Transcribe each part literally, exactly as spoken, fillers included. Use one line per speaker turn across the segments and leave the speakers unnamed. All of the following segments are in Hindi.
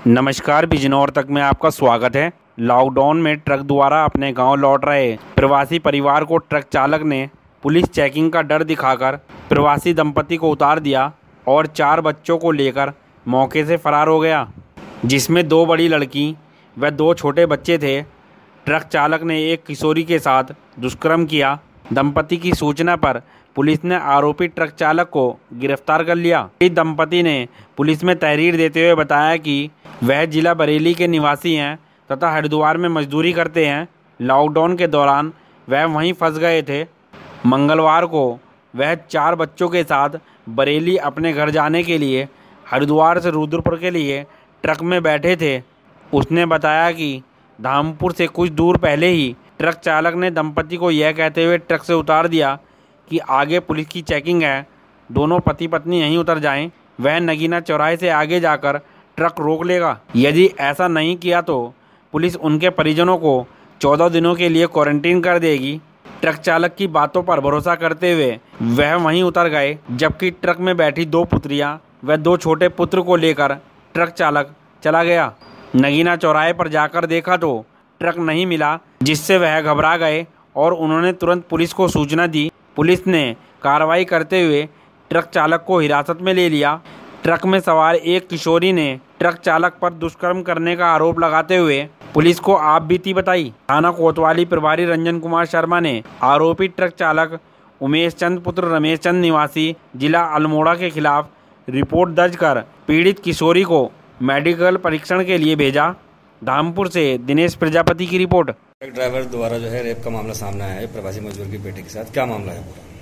नमस्कार, बिजनौर तक में आपका स्वागत है। लॉकडाउन में ट्रक द्वारा अपने गांव लौट रहे प्रवासी परिवार को ट्रक चालक ने पुलिस चेकिंग का डर दिखाकर प्रवासी दंपति को उतार दिया और चार बच्चों को लेकर मौके से फरार हो गया, जिसमें दो बड़ी लड़की व दो छोटे बच्चे थे। ट्रक चालक ने एक किशोरी के साथ दुष्कर्म किया। दंपति की सूचना पर पुलिस ने आरोपी ट्रक चालक को गिरफ्तार कर लिया। इस दंपति ने पुलिस में तहरीर देते हुए बताया कि वह जिला बरेली के निवासी हैं तथा हरिद्वार में मजदूरी करते हैं। लॉकडाउन के दौरान वह वहीं फंस गए थे। मंगलवार को वह चार बच्चों के साथ बरेली अपने घर जाने के लिए हरिद्वार से रुद्रपुर के लिए ट्रक में बैठे थे। उसने बताया कि धामपुर से कुछ दूर पहले ही ट्रक चालक ने दंपति को यह कहते हुए ट्रक से उतार दिया कि आगे पुलिस की चेकिंग है, दोनों पति पत्नी यहीं उतर जाएं। वह नगीना चौराहे से आगे जाकर ट्रक रोक लेगा। यदि ऐसा नहीं किया तो पुलिस उनके परिजनों को चौदह दिनों के लिए क्वारंटीन कर देगी। ट्रक चालक की बातों पर भरोसा करते हुए वह वहीं उतर गए, जबकि ट्रक में बैठी दो पुत्रियां व दो छोटे पुत्र को लेकर ट्रक चालक चला गया। नगीना चौराहे पर जाकर देखा तो ट्रक नहीं मिला, जिससे वह घबरा गए और उन्होंने तुरंत पुलिस को सूचना दी। पुलिस ने कार्रवाई करते हुए ट्रक चालक को हिरासत में ले लिया। ट्रक में सवार एक किशोरी ने ट्रक चालक पर दुष्कर्म करने का आरोप लगाते हुए पुलिस को आप बीती बताई। थाना कोतवाली प्रभारी रंजन कुमार शर्मा ने आरोपी ट्रक चालक उमेश चंद पुत्र रमेश चंद निवासी जिला अल्मोड़ा के खिलाफ रिपोर्ट दर्ज कर पीड़ित किशोरी को मेडिकल परीक्षण के लिए भेजा। धामपुर से दिनेश प्रजापति की रिपोर्ट।
ट्रक ड्राइवर द्वारा जो है रेप का मामला सामने आया है प्रवासी मजदूर की बेटे के साथ, क्या मामला है पूरा?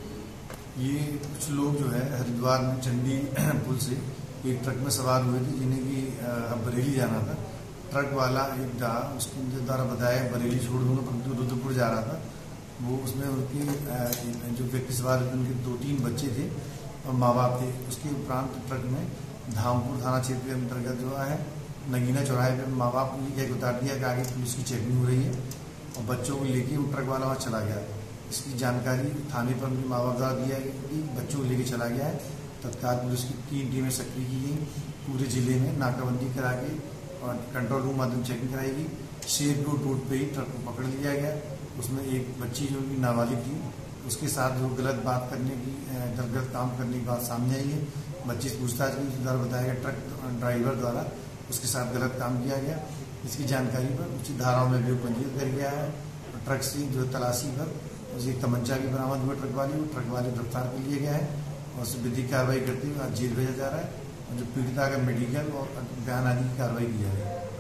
ये कुछ लोग जो है हरिद्वार में चंडी पुल से एक ट्रक में सवार हुए थे, जिन्हें की अब बरेली जाना था। ट्रक वाला एक था, उसके द्वारा बताया बरेली छोड़ दूंगा परंतु रुद्रपुर जा रहा था। वो उसमें उनके जो व्यक्ति सवार थे उनके दो तीन बच्चे थे और माँ बाप थे। उसके उपरांत ट्रक में धामपुर थाना क्षेत्र के अंतर्गत जो है नगीना चौराहे पे माँ बाप को ये उतार दिया कि आगे पुलिस की चेकिंग हो रही है और बच्चों को लेके वो ट्रक वाला वहाँ चला गया। इसकी जानकारी थाने पर उनके माँ बाप द्वारा दिया कि बच्चों को लेके चला गया है। तत्काल पुलिस की तीन टीमें सक्रिय की गई, पूरे जिले में नाकाबंदी करा के और कंट्रोल रूम माध्यम चेकिंग कराई गई। शेर रोड रोड पे ही ट्रक को पकड़ लिया गया। उसमें एक बच्ची जो उनकी नाबालिग थी, उसके साथ जो गलत बात करने की गलत काम करने की बात सामने आई है। बच्ची से पूछताछ की, उसके द्वारा बताया गया ट्रक ड्राइवर द्वारा उसके साथ गलत काम किया गया। इसकी जानकारी पर उचित धाराओं में अभियोग पंजीकृत कर गया है। ट्रक से जो तलाशी पर उसे एक तमंचा भी बरामद हुआ ट्रक वाली, वो ट्रक वाले गिरफ्तार कर लिया गया है और उसे विधिक कार्रवाई करते हुए आज जेल भेजा जा रहा है और जो पीड़िता का मेडिकल और बयान आदि की कार्रवाई की जा रही है।